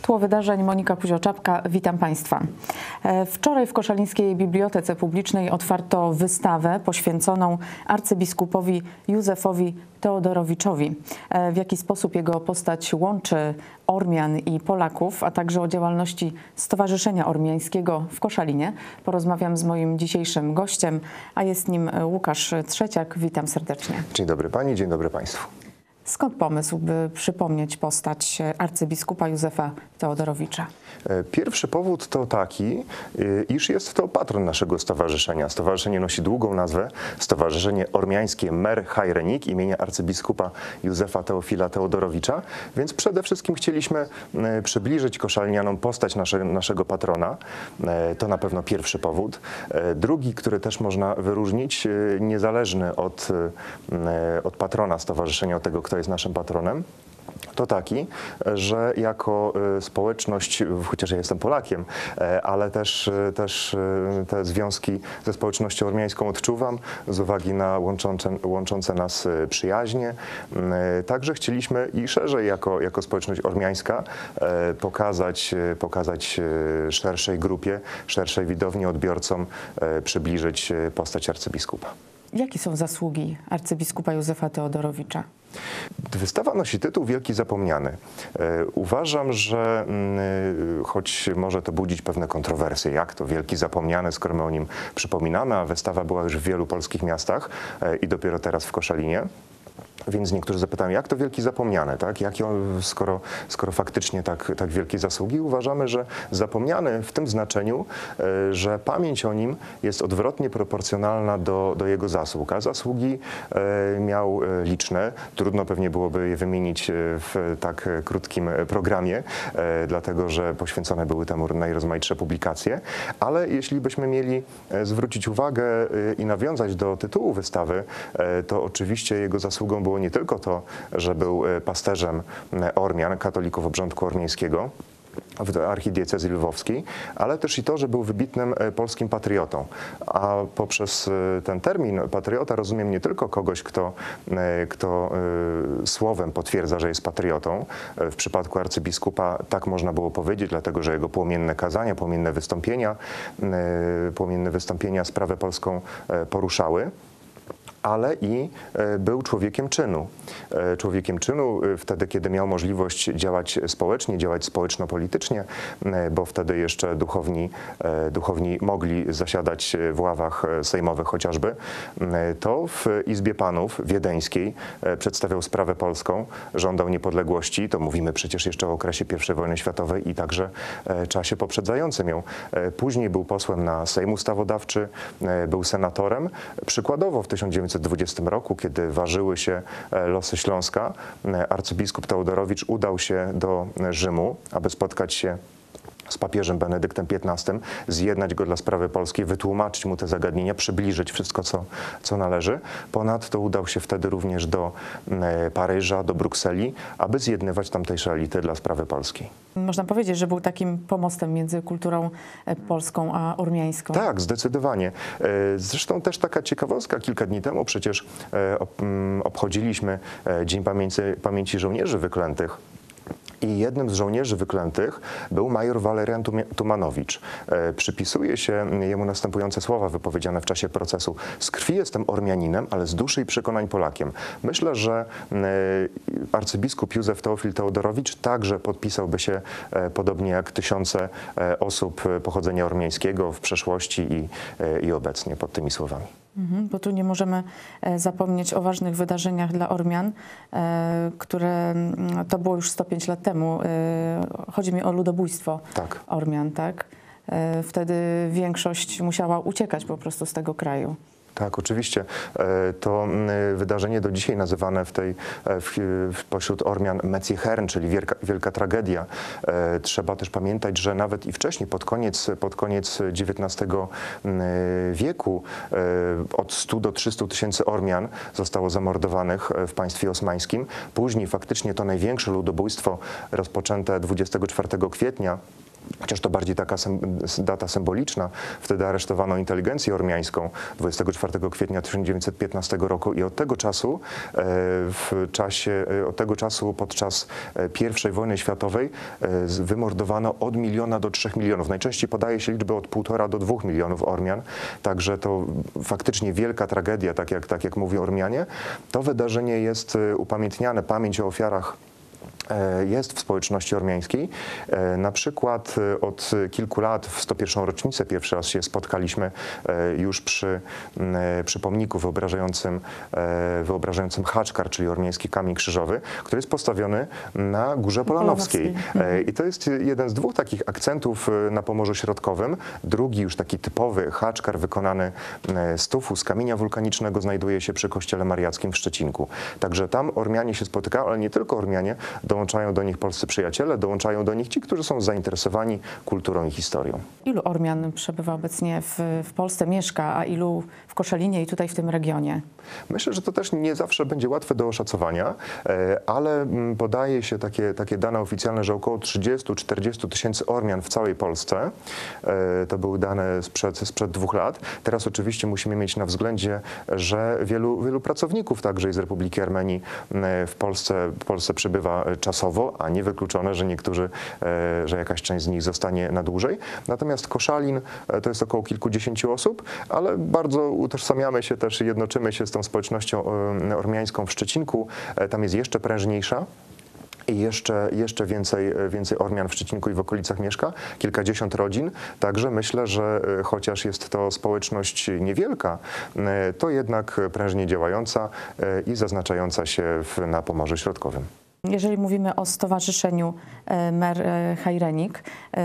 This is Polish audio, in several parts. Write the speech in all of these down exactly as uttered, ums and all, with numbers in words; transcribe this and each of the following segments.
Tło wydarzeń, Monika Kuzio-Czapka, witam Państwa. Wczoraj w Koszalińskiej Bibliotece Publicznej otwarto wystawę poświęconą arcybiskupowi Józefowi Teodorowiczowi. W jaki sposób jego postać łączy Ormian i Polaków, a także o działalności Stowarzyszenia Ormiańskiego w Koszalinie. Porozmawiam z moim dzisiejszym gościem, a jest nim Łukasz Trzeciak. Witam serdecznie. Dzień dobry Pani, dzień dobry Państwu. Skąd pomysł, by przypomnieć postać arcybiskupa Józefa Teodorowicza? Pierwszy powód to taki, iż jest to patron naszego stowarzyszenia. Stowarzyszenie nosi długą nazwę Stowarzyszenie Ormiańskie Mer Chajrenik imienia arcybiskupa Józefa Teofila Teodorowicza, więc przede wszystkim chcieliśmy przybliżyć koszalnianom postać nasze, naszego patrona. To na pewno pierwszy powód. Drugi, który też można wyróżnić, niezależny od, od patrona stowarzyszenia, od tego, kto jest naszym patronem, to taki, że jako społeczność, chociaż ja jestem Polakiem, ale też, też te związki ze społecznością ormiańską odczuwam z uwagi na łączące, łączące nas przyjaźnie. Także chcieliśmy i szerzej jako, jako społeczność ormiańska pokazać, pokazać szerszej grupie, szerszej widowni, odbiorcom, przybliżyć postać arcybiskupa. Jakie są zasługi arcybiskupa Józefa Teodorowicza? Wystawa nosi tytuł Wielki Zapomniany. Uważam, że choć może to budzić pewne kontrowersje, jak to Wielki Zapomniany, skoro my o nim przypominamy, a wystawa była już w wielu polskich miastach i dopiero teraz w Koszalinie. Więc niektórzy zapytają, jak to Wielki Zapomniany, tak? Jak on, skoro, skoro faktycznie tak, tak wielkie zasługi? Uważamy, że zapomniany w tym znaczeniu, że pamięć o nim jest odwrotnie proporcjonalna do, do jego zasług. A zasługi miał liczne. Trudno pewnie byłoby je wymienić w tak krótkim programie, dlatego że poświęcone były temu najrozmaitsze publikacje. Ale jeśli byśmy mieli zwrócić uwagę i nawiązać do tytułu wystawy, to oczywiście jego zasługą było nie tylko to, że był pasterzem Ormian, katolików obrządku ormiańskiego w archidiecezji lwowskiej, ale też i to, że był wybitnym polskim patriotą. A poprzez ten termin patriota rozumiem nie tylko kogoś, kto, kto słowem potwierdza, że jest patriotą. W przypadku arcybiskupa tak można było powiedzieć, dlatego że jego płomienne kazania, płomienne wystąpienia, płomienne wystąpienia sprawę polską poruszały, ale i był człowiekiem czynu. Człowiekiem czynu wtedy, kiedy miał możliwość działać społecznie, działać społeczno-politycznie, bo wtedy jeszcze duchowni, duchowni mogli zasiadać w ławach sejmowych chociażby, to w Izbie Panów Wiedeńskiej przedstawiał sprawę polską, żądał niepodległości, to mówimy przecież jeszcze o okresie pierwszej wojny światowej i także czasie poprzedzającym ją. Później był posłem na Sejm Ustawodawczy, był senatorem. Przykładowo w tysiąc dziewięćset dwudziestym roku, kiedy ważyły się losy Śląska, arcybiskup Teodorowicz udał się do Rzymu, aby spotkać się z papieżem Benedyktem piętnastym, zjednać go dla sprawy polskiej, wytłumaczyć mu te zagadnienia, przybliżyć wszystko, co, co należy. Ponadto udał się wtedy również do Paryża, do Brukseli, aby zjednywać tamtejsze elity dla sprawy polskiej. Można powiedzieć, że był takim pomostem między kulturą polską a ormiańską. Tak, zdecydowanie. Zresztą też taka ciekawostka, kilka dni temu przecież obchodziliśmy Dzień Pamięci, Pamięci Żołnierzy Wyklętych. I jednym z żołnierzy wyklętych był major Walerian Tumanowicz. Przypisuje się jemu następujące słowa wypowiedziane w czasie procesu. Z krwi jestem Ormianinem, ale z duszy i przekonań Polakiem. Myślę, że arcybiskup Józef Teofil Teodorowicz także podpisałby się, podobnie jak tysiące osób pochodzenia ormiańskiego w przeszłości i, i obecnie, pod tymi słowami. Mhm, bo tu nie możemy zapomnieć o ważnych wydarzeniach dla Ormian, które to było już sto pięć lat temu. Chodzi mi o ludobójstwo tak. Ormian, tak? Wtedy większość musiała uciekać po prostu z tego kraju. Tak, oczywiście. To wydarzenie do dzisiaj nazywane w tej, w, pośród Ormian Mecje-Hern, czyli wielka, wielka tragedia. Trzeba też pamiętać, że nawet i wcześniej, pod koniec, pod koniec dziewiętnastego wieku, od stu do trzystu tysięcy Ormian zostało zamordowanych w państwie osmańskim. Później faktycznie to największe ludobójstwo rozpoczęte dwudziestego czwartego kwietnia Chociaż to bardziej taka data symboliczna. Wtedy aresztowano inteligencję ormiańską dwudziestego czwartego kwietnia tysiąc dziewięćset piętnastego roku i od tego czasu, w czasie, od tego czasu podczas pierwszej wojny światowej wymordowano od miliona do trzech milionów. Najczęściej podaje się liczbę od półtora do dwóch milionów Ormian, także to faktycznie wielka tragedia, tak jak, tak jak mówią Ormianie. To wydarzenie jest upamiętniane, pamięć o ofiarach jest w społeczności ormiańskiej. Na przykład od kilku lat, w sto pierwszą rocznicę, pierwszy raz się spotkaliśmy już przy, przy pomniku wyobrażającym, wyobrażającym Haczkar, czyli ormiański kamień krzyżowy, który jest postawiony na Górze Polanowskiej. I to jest jeden z dwóch takich akcentów na Pomorzu Środkowym. Drugi, już taki typowy Haczkar wykonany z tufu, z kamienia wulkanicznego, znajduje się przy kościele mariackim w Szczecinku. Także tam Ormianie się spotykają, ale nie tylko Ormianie, dołączają do nich polscy przyjaciele, dołączają do nich ci, którzy są zainteresowani kulturą i historią. Ilu Ormian przebywa obecnie w, w Polsce, mieszka, a ilu w Koszalinie i tutaj w tym regionie? Myślę, że to też nie zawsze będzie łatwe do oszacowania, ale podaje się takie, takie dane oficjalne, że około trzydzieści do czterdziestu tysięcy Ormian w całej Polsce. To były dane sprzed, sprzed dwóch lat. Teraz oczywiście musimy mieć na względzie, że wielu, wielu pracowników także z Republiki Armenii w Polsce, w Polsce przybywa czasowo, a nie wykluczone, że niektórzy, że jakaś część z nich zostanie na dłużej. Natomiast Koszalin to jest około kilkudziesięciu osób, ale bardzo utożsamiamy się też i jednoczymy się z tą społecznością ormiańską w Szczecinku. Tam jest jeszcze prężniejsza. I jeszcze, jeszcze więcej, więcej Ormian w Szczecinku i w okolicach mieszka, kilkadziesiąt rodzin. Także myślę, że chociaż jest to społeczność niewielka, to jednak prężnie działająca i zaznaczająca się w, na Pomorzu Środkowym. Jeżeli mówimy o stowarzyszeniu Mer Hajrenik,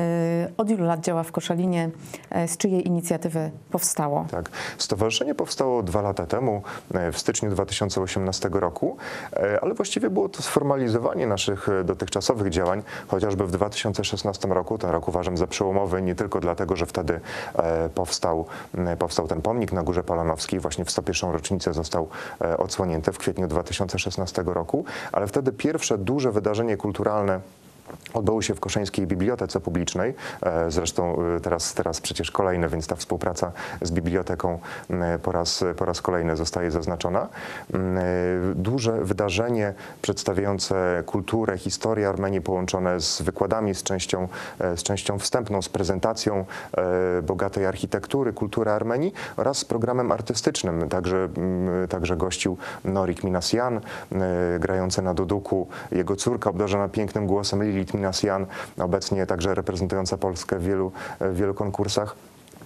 od ilu lat działa w Koszalinie? Z czyjej inicjatywy powstało? Tak. Stowarzyszenie powstało dwa lata temu, w styczniu dwa tysiące osiemnastego roku, ale właściwie było to sformalizowanie naszych dotychczasowych działań, chociażby w dwa tysiące szesnastym roku. Ten rok uważam za przełomowy nie tylko dlatego, że wtedy powstał, powstał ten pomnik na Górze Polanowskiej, właśnie w sto pierwszą rocznicę został odsłonięty w kwietniu dwa tysiące szesnastego roku, ale wtedy pierwsze duże wydarzenie kulturalne odbyło się w Koszeńskiej Bibliotece Publicznej. Zresztą teraz, teraz przecież kolejne, więc ta współpraca z biblioteką po raz, po raz kolejny zostaje zaznaczona. Duże wydarzenie przedstawiające kulturę, historię Armenii połączone z wykładami, z częścią, z częścią wstępną, z prezentacją bogatej architektury, kultury Armenii oraz z programem artystycznym. Także, także gościł Norik Minasyan, grający na duduku, jego córka obdarzona pięknym głosem Lilit Minasyan, obecnie także reprezentująca Polskę w wielu, w wielu konkursach.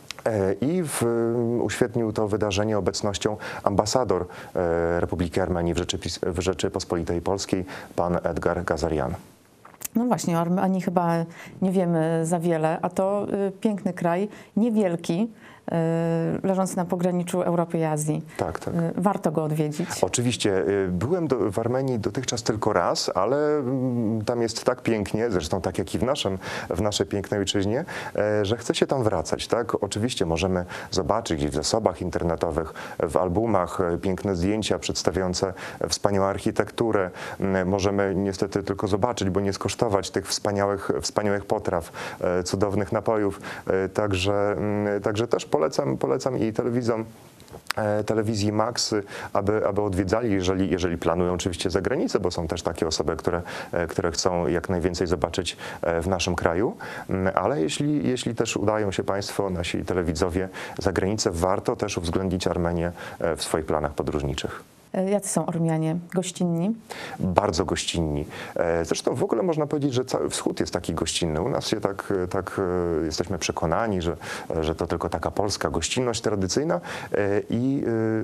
I w, uświetnił to wydarzenie obecnością ambasador Republiki Armenii w, Rzeczypis, w Rzeczypospolitej Polskiej, pan Edgar Gazarian. No właśnie, o Armenii chyba nie wiemy za wiele, a to piękny kraj, niewielki, leżący na pograniczu Europy i Azji. Tak, tak. Warto go odwiedzić. Oczywiście. Byłem do, w Armenii dotychczas tylko raz, ale tam jest tak pięknie, zresztą tak jak i w, naszym, w naszej pięknej ojczyźnie, że chce się tam wracać. Tak? Oczywiście możemy zobaczyć gdzieś w zasobach internetowych, w albumach piękne zdjęcia przedstawiające wspaniałą architekturę. Możemy niestety tylko zobaczyć, bo nie skosztować tych wspaniałych, wspaniałych potraw, cudownych napojów. Także, także też Polecam, polecam i telewizom, telewizji Max, aby, aby odwiedzali, jeżeli, jeżeli planują oczywiście za granicę, bo są też takie osoby, które, które chcą jak najwięcej zobaczyć w naszym kraju, ale jeśli, jeśli też udają się Państwo, nasi telewidzowie za granicę, warto też uwzględnić Armenię w swoich planach podróżniczych. Jacy są Ormianie? Gościnni? Bardzo gościnni. Zresztą w ogóle można powiedzieć, że cały wschód jest taki gościnny. U nas się tak, tak jesteśmy przekonani, że, że to tylko taka polska gościnność tradycyjna i,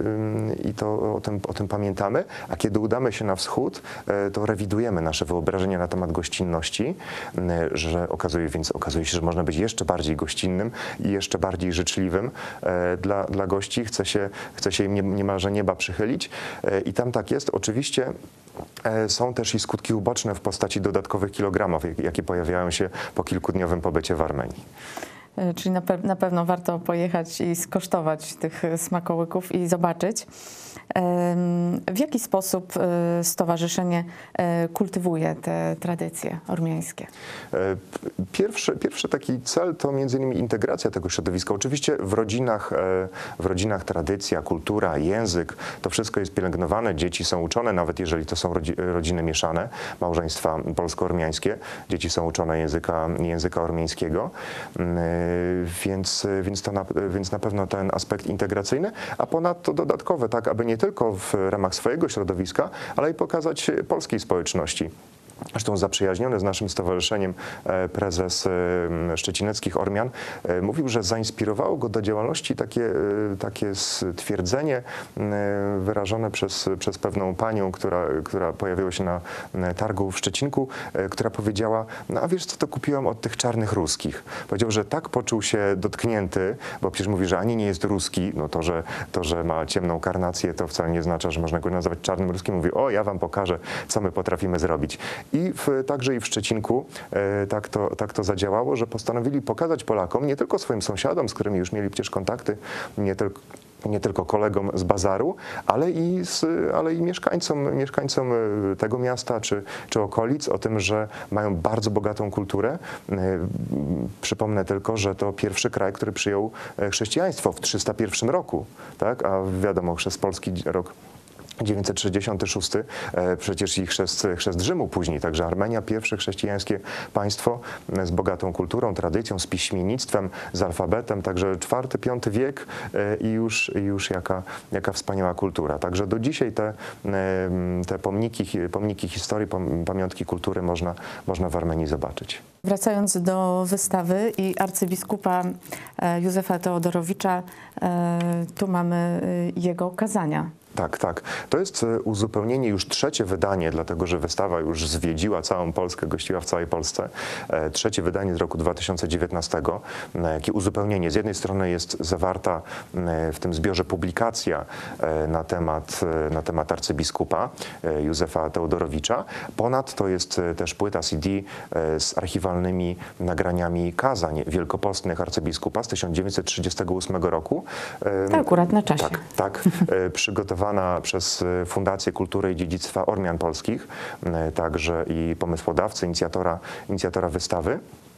i to o tym, o tym pamiętamy. A kiedy udamy się na wschód, to rewidujemy nasze wyobrażenia na temat gościnności, że okazuje, więc okazuje się, że można być jeszcze bardziej gościnnym i jeszcze bardziej życzliwym dla, dla gości. Chce się, chce się im nie, niemalże nieba przychylić. I tam tak jest. Oczywiście są też i skutki uboczne w postaci dodatkowych kilogramów, jakie pojawiają się po kilkudniowym pobycie w Armenii. Czyli na, pe na pewno warto pojechać i skosztować tych smakołyków i zobaczyć, w jaki sposób stowarzyszenie kultywuje te tradycje ormiańskie. Pierwszy, pierwszy taki cel to między innymi integracja tego środowiska. Oczywiście w rodzinach, w rodzinach tradycja, kultura, język, to wszystko jest pielęgnowane, dzieci są uczone, nawet jeżeli to są rodziny mieszane, małżeństwa polsko-ormiańskie, dzieci są uczone języka, języka ormiańskiego. Więc, więc, to na, więc na pewno ten aspekt integracyjny, a ponadto dodatkowe, tak, aby nie tylko w ramach swojego środowiska, ale i pokazać polskiej społeczności. Zresztą zaprzyjaźniony z naszym stowarzyszeniem prezes Szczecineckich Ormian mówił, że zainspirowało go do działalności takie, takie stwierdzenie wyrażone przez, przez pewną panią, która, która pojawiła się na targu w Szczecinku, która powiedziała: no a wiesz co, to kupiłam od tych czarnych ruskich. Powiedział, że tak poczuł się dotknięty, bo przecież mówi, że ani nie jest ruski, no to, że, to, że ma ciemną karnację, to wcale nie oznacza, że można go nazywać czarnym ruskim. Mówi: o, ja wam pokażę, co my potrafimy zrobić. I w, także i w Szczecinku e, tak, to, tak to zadziałało, że postanowili pokazać Polakom, nie tylko swoim sąsiadom, z którymi już mieli przecież kontakty, nie tylko nie tylko kolegom z bazaru, ale i, z, ale i mieszkańcom, mieszkańcom tego miasta czy, czy okolic o tym, że mają bardzo bogatą kulturę. Przypomnę tylko, że to pierwszy kraj, który przyjął chrześcijaństwo w trzysta pierwszym roku, tak? A wiadomo, chrzest Polski rok dziewięćset sześćdziesiąty szósty, przecież i chrzest, chrzest Rzymu później, także Armenia, pierwsze chrześcijańskie państwo z bogatą kulturą, tradycją, z piśmiennictwem, z alfabetem, także czwarty, piąty wiek i już, już jaka, jaka wspaniała kultura. Także do dzisiaj te, te pomniki, pomniki historii, pamiątki kultury można, można w Armenii zobaczyć. Wracając do wystawy i arcybiskupa Józefa Teodorowicza, tu mamy jego kazania. Tak, tak. To jest uzupełnienie, już trzecie wydanie, dlatego że wystawa już zwiedziła całą Polskę, gościła w całej Polsce. Trzecie wydanie z roku dwa tysiące dziewiętnastego. Jakie uzupełnienie? Z jednej strony jest zawarta w tym zbiorze publikacja na temat, na temat arcybiskupa Józefa Teodorowicza. Ponadto jest też płyta C D z archiwalnymi nagraniami kazań wielkopostnych arcybiskupa z tysiąc dziewięćset trzydziestego ósmego roku. To akurat na czasie. Tak, tak. Przygotowana przez Fundację Kultury i Dziedzictwa Ormian Polskich, także i pomysłodawcy, inicjatora, inicjatora wystawy.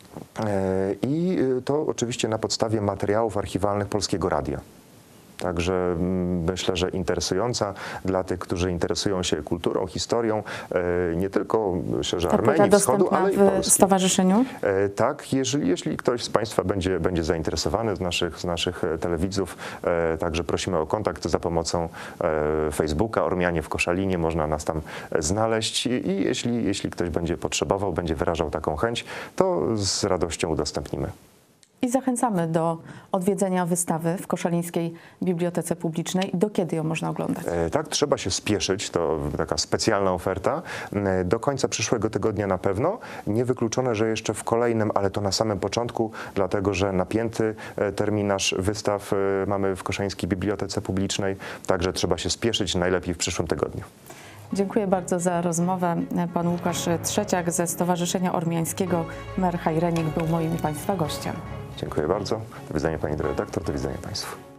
I to oczywiście na podstawie materiałów archiwalnych Polskiego Radia. Także myślę, że interesująca dla tych, którzy interesują się kulturą, historią, nie tylko myślę, że Armenii Wschodu, ale i Polski. W stowarzyszeniu? Tak, jeżeli, jeśli ktoś z Państwa będzie, będzie zainteresowany, z naszych, z naszych telewidzów, także prosimy o kontakt za pomocą Facebooka Ormianie w Koszalinie, można nas tam znaleźć i, i jeśli, jeśli ktoś będzie potrzebował, będzie wyrażał taką chęć, to z radością udostępnimy. I zachęcamy do odwiedzenia wystawy w Koszalińskiej Bibliotece Publicznej. Do kiedy ją można oglądać? E, tak, trzeba się spieszyć, to taka specjalna oferta. E, do końca przyszłego tygodnia na pewno. Niewykluczone, że jeszcze w kolejnym, ale to na samym początku, dlatego że napięty terminarz wystaw e, mamy w Koszalińskiej Bibliotece Publicznej, także trzeba się spieszyć, najlepiej w przyszłym tygodniu. Dziękuję bardzo za rozmowę. Pan Łukasz Trzeciak ze Stowarzyszenia Ormiańskiego Mer Hajrenik był moim i Państwa gościem. Dziękuję bardzo. Do widzenia Pani redaktor, do widzenia Państwu.